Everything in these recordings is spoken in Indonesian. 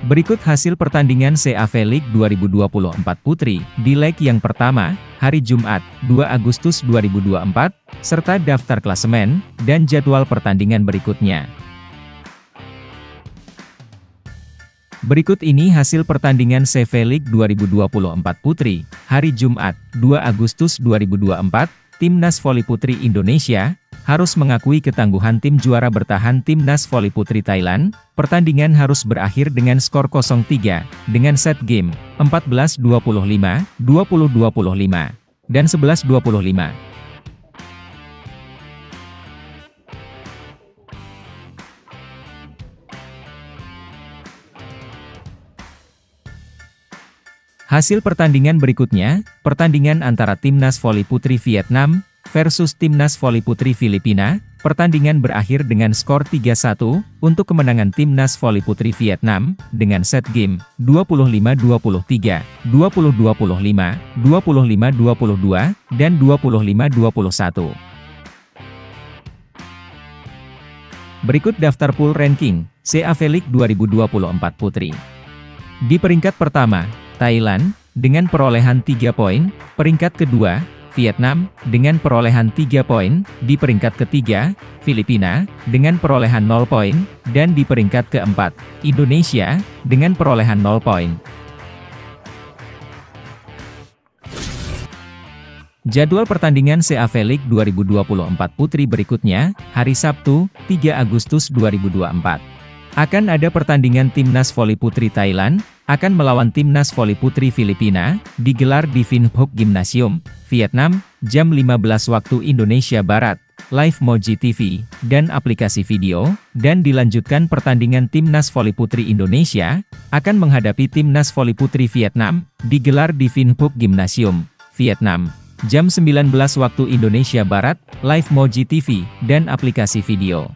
Berikut hasil pertandingan CAV League 2024 Putri, di leg yang pertama, hari Jumat, 2 Agustus 2024, serta daftar klasemen, dan jadwal pertandingan berikutnya. Berikut ini hasil pertandingan CAV League 2024 Putri, hari Jumat, 2 Agustus 2024, Timnas Voli Putri Indonesia harus mengakui ketangguhan tim juara bertahan Timnas Voli Putri Thailand. Pertandingan harus berakhir dengan skor 0-3, dengan set game 14-25, 20-25, dan 11-25. Hasil pertandingan berikutnya, pertandingan antara Timnas Voli Putri Vietnam versus Timnas Voli Putri Filipina. Pertandingan berakhir dengan skor 3-1 untuk kemenangan Timnas Voli Putri Vietnam dengan set game 25-23, 20-25, 25-22, dan 25-21. Berikut daftar pool ranking CAV League 2024 Putri. Di peringkat pertama, Thailand, dengan perolehan 3 poin, peringkat kedua, Vietnam, dengan perolehan 3 poin, di peringkat ketiga, Filipina, dengan perolehan 0 poin, dan di peringkat keempat, Indonesia, dengan perolehan 0 poin. Jadwal pertandingan CAV League 2024 Putri berikutnya, hari Sabtu, 3 Agustus 2024. Akan ada pertandingan Timnas Voli Putri Thailand akan melawan Timnas Voli Putri Filipina, digelar di Vinhook Gymnasium, Vietnam, jam 15 waktu Indonesia Barat, live Moji TV, dan aplikasi video, dan dilanjutkan pertandingan Timnas Voli Putri Indonesia, akan menghadapi Timnas Voli Putri Vietnam, digelar di Vinhook Gymnasium, Vietnam, jam 19 waktu Indonesia Barat, live Moji TV, dan aplikasi video.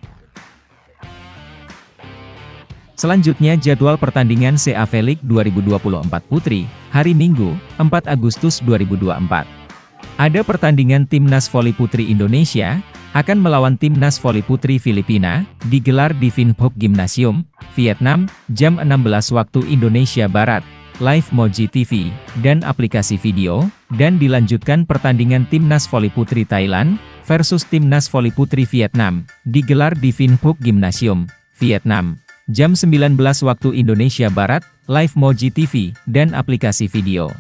Selanjutnya jadwal pertandingan CAV League 2024 Putri, hari Minggu, 4 Agustus 2024. Ada pertandingan Timnas Voli Putri Indonesia akan melawan Timnas Voli Putri Filipina, digelar di Vinhook Gymnasium, Vietnam, jam 16 waktu Indonesia Barat, live Moji TV, dan aplikasi video, dan dilanjutkan pertandingan Timnas Voli Putri Thailand versus Timnas Voli Putri Vietnam, digelar di Vinhook Gymnasium, Vietnam, jam 19 waktu Indonesia Barat, live Moji TV, dan aplikasi video.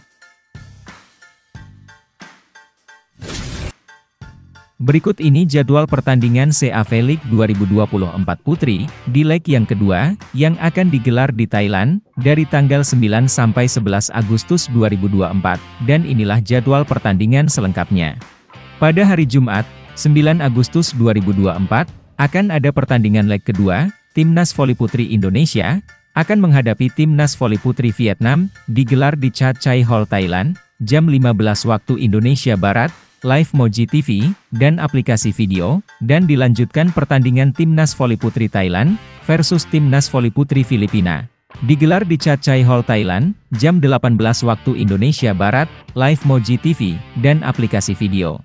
Berikut ini jadwal pertandingan CAV League 2024 Putri, di leg yang kedua, yang akan digelar di Thailand, dari tanggal 9 sampai 11 Agustus 2024, dan inilah jadwal pertandingan selengkapnya. Pada hari Jumat, 9 Agustus 2024, akan ada pertandingan leg kedua, Timnas Voli Putri Indonesia akan menghadapi Timnas Voli Putri Vietnam, digelar di Chat Chai Hall Thailand, jam 15 waktu Indonesia Barat, live Moji TV, dan aplikasi video, dan dilanjutkan pertandingan Timnas Voli Putri Thailand versus Timnas Voli Putri Filipina, digelar di Chat Chai Hall Thailand, jam 18 waktu Indonesia Barat, live Moji TV, dan aplikasi video.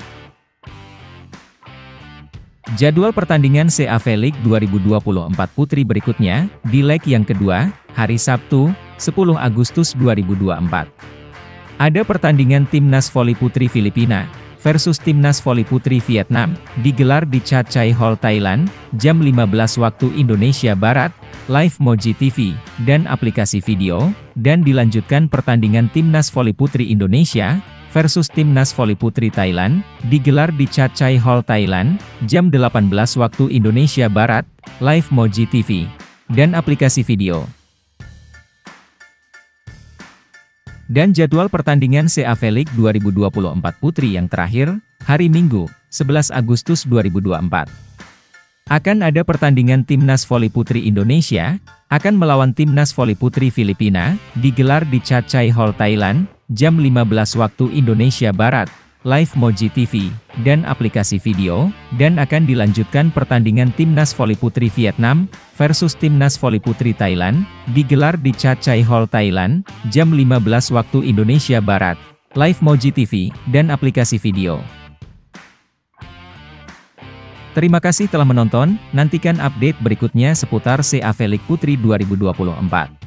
Jadwal pertandingan CAV League 2024 Putri berikutnya, di leg yang kedua, hari Sabtu, 10 Agustus 2024. Ada pertandingan Timnas Voli Putri Filipina versus Timnas Voli Putri Vietnam, digelar di Chat Chai Hall Thailand, jam 15 waktu Indonesia Barat, live Moji TV, dan aplikasi video, dan dilanjutkan pertandingan Timnas Voli Putri Indonesia versus Timnas Voli Putri Thailand, digelar di Chat Chai Hall Thailand, jam 18 waktu Indonesia Barat, live Moji TV, dan aplikasi video. Dan jadwal pertandingan CAV League 2024 Putri yang terakhir, hari Minggu, 11 Agustus 2024. Akan ada pertandingan Timnas Voli Putri Indonesia akan melawan Timnas Voli Putri Filipina, digelar di Chat Chai Hall Thailand, jam 15 waktu Indonesia Barat, live Moji TV, dan aplikasi video, dan akan dilanjutkan pertandingan Timnas Voli Putri Vietnam versus Timnas Voli Putri Thailand, digelar di Chat Chai Hall Thailand, jam 15 waktu Indonesia Barat, live Moji TV, dan aplikasi video. Terima kasih telah menonton, nantikan update berikutnya seputar CAV League Putri 2024.